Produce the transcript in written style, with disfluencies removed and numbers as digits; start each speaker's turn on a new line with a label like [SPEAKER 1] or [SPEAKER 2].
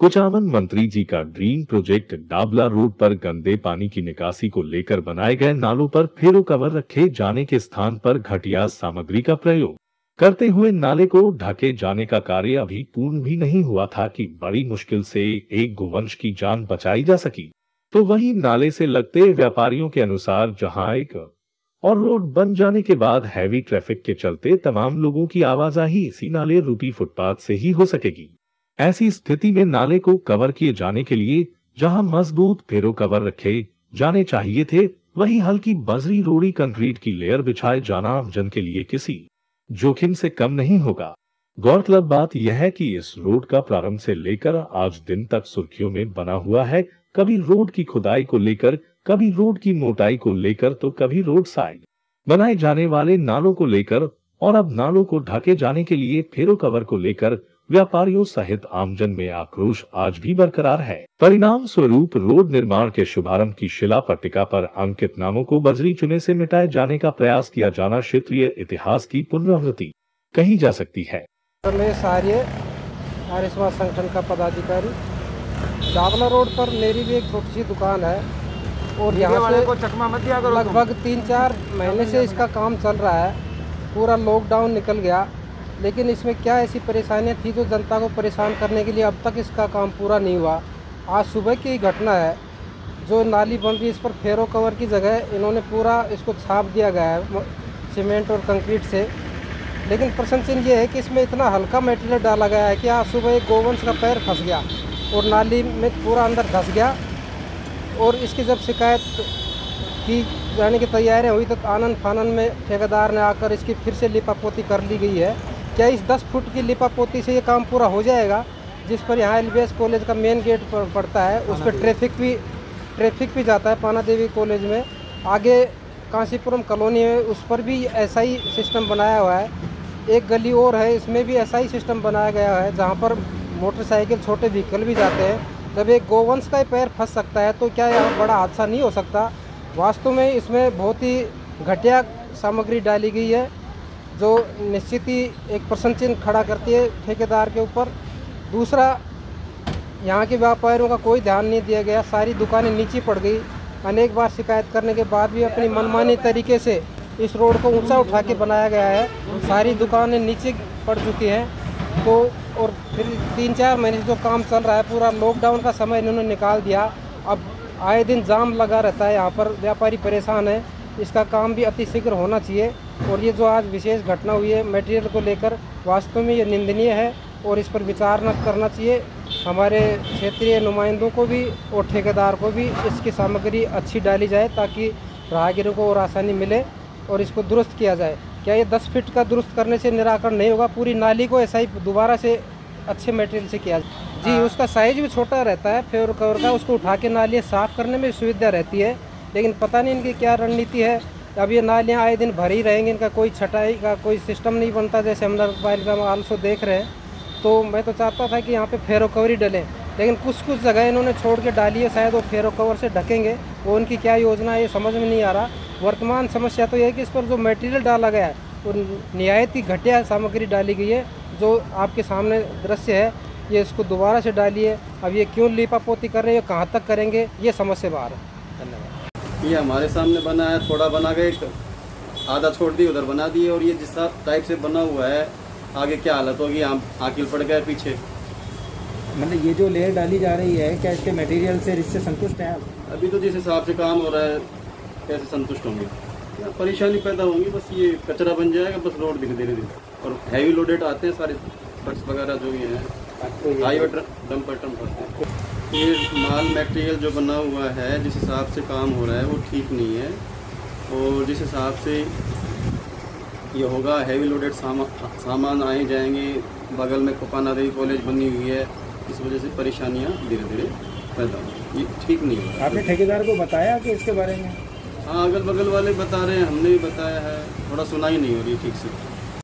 [SPEAKER 1] कुचामन मंत्री जी का dream project Dabla road पर गंदे पानी की निकासी को लेकर बनाए गए नालों पर फेरो कवर रखे जाने के स्थान पर घटिया सामग्री का प्रयोग करते हुए नाले को ढके जाने का कार्य अभी पूर्ण भी नहीं हुआ था कि बड़ी मुश्किल से एक गोवंश की जान बचाई जा सकी। तो वहीं नाले से लगते व्यापारियों के अनुसार जहां एक और रोड बन जाने के बाद हैवी ट्रैफिक के चलते तमाम लोगों की आवाजाही इसी नाले रूपी फुटपाथ से ही हो सकेगी। ऐसी स्थिति में नाले को कवर किए जाने के लिए जहां मजबूत फेरो कवर रखे जाने चाहिए थे, वहीं हल्की बजरी रोड़ी कंक्रीट की लेयर बिछाए जाना आमजन के लिए किसी जोखिम से कम नहीं होगा। गौरतलब बात यह है कि इस रोड का प्रारंभ से लेकर आज दिन तक सुर्खियों में बना हुआ है। कभी रोड की खुदाई को लेकर, कभी रोड की मोटाई को लेकर, तो कभी रोड साइड बनाए जाने वाले नालों को लेकर, और अब नालों को ढके जाने के लिए फेरो कवर को लेकर व्यापारियों सहित आमजन में आक्रोश आज भी बरकरार है। परिणाम स्वरूप रोड निर्माण के शुभारंभ की शिला पट्टिका पर अंकित नामों को बजरी चुने से मिटाए जाने का प्रयास किया जाना क्षेत्रीय इतिहास की पुनरावृत्ति कही जा सकती है।
[SPEAKER 2] आर्य समाज संगठन का पदाधिकारी, डाबला रोड पर मेरी भी एक छोटी सी दुकान है और यहाँ से लगभग 3-4 महीने से इसका काम चल रहा है। पूरा लॉकडाउन निकल गया, लेकिन इसमें क्या ऐसी परेशानियां थी जो जनता को परेशान करने के लिए अब तक इसका काम पूरा नहीं हुआ। आज सुबह की घटना है, जो नाली बन रही है इस पर फेरो कवर की जगह इन्होंने पूरा इसको छाप दिया गया है सीमेंट और कंक्रीट से। लेकिन प्रशंसनीय ये है कि इसमें इतना हल्का मटेरियल डाला गया है कि आज सुबह एक गोवंश का पैर फंस गया और नाली में पूरा अंदर धंस गया। और इसकी जब शिकायत की जाने की तैयारियां हुई तो आनन फानन में ठेकेदार ने आकर इसकी फिर से लिपापोती कर ली गई है। क्या इस 10 फुट की लिपापोती से ये काम पूरा हो जाएगा? जिस पर यहाँ LBS कॉलेज का मेन गेट पर पड़ता है, उस पर ट्रैफिक भी जाता है पाना देवी कॉलेज में। आगे कांसीपुरम कॉलोनी है, उस पर भी ऐसा ही सिस्टम बनाया हुआ है। एक गली और है, इसमें भी ऐसा ही सिस्टम बनाया गया है जहाँ पर मोटरसाइकिल छोटे व्हीकल भी जाते हैं। जब एक गोवंश का पैर फंस सकता है तो क्या यहाँ बड़ा हादसा नहीं हो सकता? वास्तव में इसमें बहुत ही घटिया सामग्री डाली गई है जो निश्चित ही एक प्रश्न चिन्ह खड़ा करती है ठेकेदार के ऊपर। दूसरा, यहाँ के व्यापारियों का कोई ध्यान नहीं दिया गया, सारी दुकानें नीचे पड़ गई। अनेक बार शिकायत करने के बाद भी अपनी मनमानी तरीके से इस रोड को ऊंचा उठा के बनाया गया है। सारी दुकानें नीचे पड़ चुकी हैं। तो और फिर 3-4 महीने से जो काम चल रहा है, पूरा लॉकडाउन का समय इन्होंने निकाल दिया। अब आए दिन जाम लगा रहता है, यहाँ पर व्यापारी परेशान है। इसका काम भी अतिशीघ्र होना चाहिए। और ये जो आज विशेष घटना हुई है मटेरियल को लेकर, वास्तव में ये निंदनीय है और इस पर विचार न करना चाहिए। हमारे क्षेत्रीय नुमाइंदों को भी और ठेकेदार को भी इसकी सामग्री अच्छी डाली जाए ताकि राहगीरों को और आसानी मिले और इसको दुरुस्त किया जाए। क्या ये 10 फीट का दुरुस्त करने से निराकरण नहीं होगा? पूरी नाली को ऐसा ही दोबारा से अच्छे मटेरियल से किया जाए। जी, उसका साइज भी छोटा रहता है फेरो कवर का, उसको उठा के नालियाँ साफ़ करने में सुविधा रहती है। लेकिन पता नहीं इनकी क्या रणनीति है। अब ये नालियाँ आए दिन भरी रहेंगी, इनका कोई छटाई का कोई सिस्टम नहीं बनता जैसे हम नगरपालिका में आलसो देख रहे हैं। तो मैं तो चाहता था कि यहाँ पे फेरो कवर ही डलें, लेकिन कुछ जगह इन्होंने छोड़ के डाली है। शायद वो फेरो कवर से ढकेंगे, वो उनकी क्या योजना है ये समझ में नहीं आ रहा। वर्तमान समस्या तो ये है कि इस पर जो मटेरियल डाला गया है वो निहायत ही घटिया सामग्री डाली गई है। जो आपके सामने दृश्य है, ये इसको दोबारा से डालिए। अब ये क्यों लिपापोती कर रहे हैं, कहाँ तक करेंगे, ये समझ से बाहर है। धन्यवाद।
[SPEAKER 3] ये हमारे सामने बना है, थोड़ा बना गए, आधा छोड़ दिए, उधर बना दिए। और ये जिस टाइप से बना हुआ है, आगे क्या हालत होगी, आकिल पड़ गए पीछे।
[SPEAKER 2] मतलब ये जो लेयर डाली जा रही है, क्या इसके मटेरियल से इससे संतुष्ट हैं आप?
[SPEAKER 3] अभी तो जिस हिसाब से काम हो रहा है, कैसे संतुष्ट होंगे? परेशानी पैदा होगी, बस ये कचरा बन जाएगा, बस रोड दिखे धीरे धीरे। और हैवी लोडेड आते हैं सारे ट्रक्स वगैरह जो ये हैं, हाईवे डंपर करते हैं। ये माल मटेरियल जो बना हुआ है, जिस हिसाब से काम हो रहा है वो ठीक नहीं है। और जिस हिसाब से ये होगा, हैवी लोडेड सामान आए जाएंगे। बगल में कोपाना देवी कॉलेज बनी हुई है, इस वजह से परेशानियाँ धीरे धीरे पैदा होंगी। ये ठीक नहीं है।
[SPEAKER 2] आपने ठेकेदार को बताया कि इसके बारे में?
[SPEAKER 3] हाँ, अगल बगल वाले बता रहे हैं, हमने भी बताया है, थोड़ा सुनाई नहीं हो रही ठीक से।